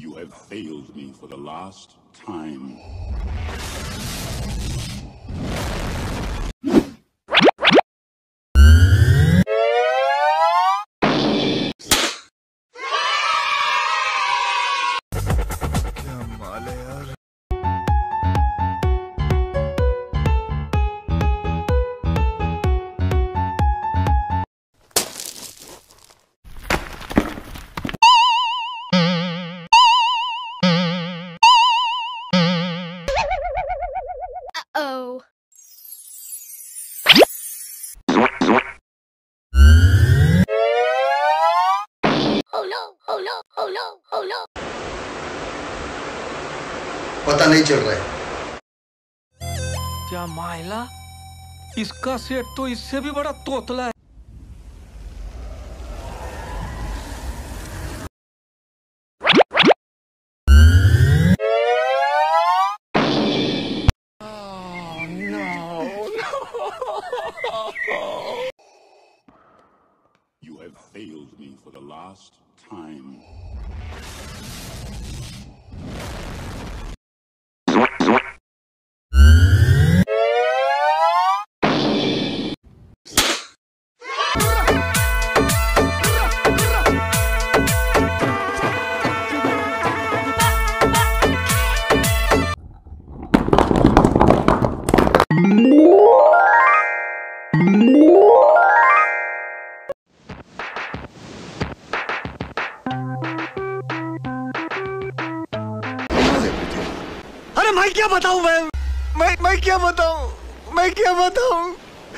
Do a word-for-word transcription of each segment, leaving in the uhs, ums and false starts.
You have failed me for the last time. Oh. Oh no, oh no, oh no, oh no. पता नहीं चल रहा है। क्या माइला, इसका सेट तो इससे भी बड़ा तोतला है। You have failed me for the last time. अरे मैं क्या बताऊं, मैं मैं मैं क्या बताऊं मैं क्या बताऊं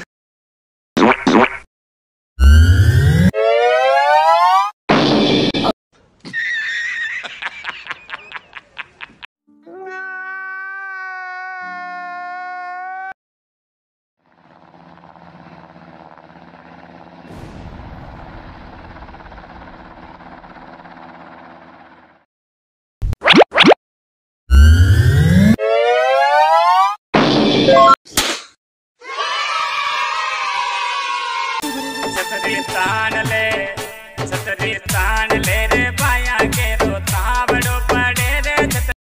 सतरी तान ले सतरी तान ले रे पाया के रो तावड़ो पड़े रे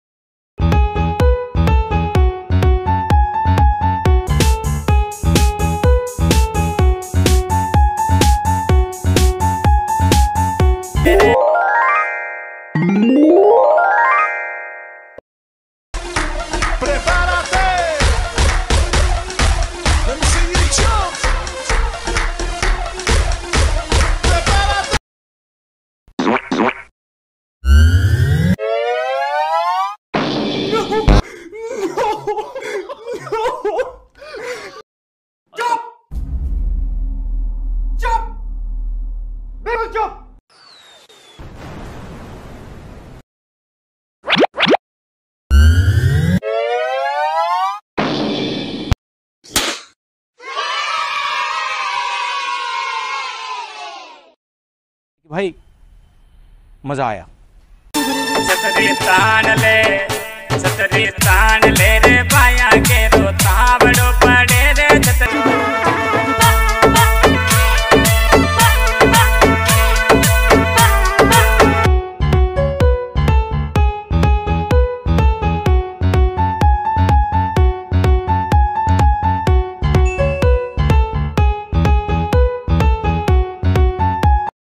Prepárate. Let me see you jump. भाई मजा आया। सतरी तान ले सतरी तान ले रे पाया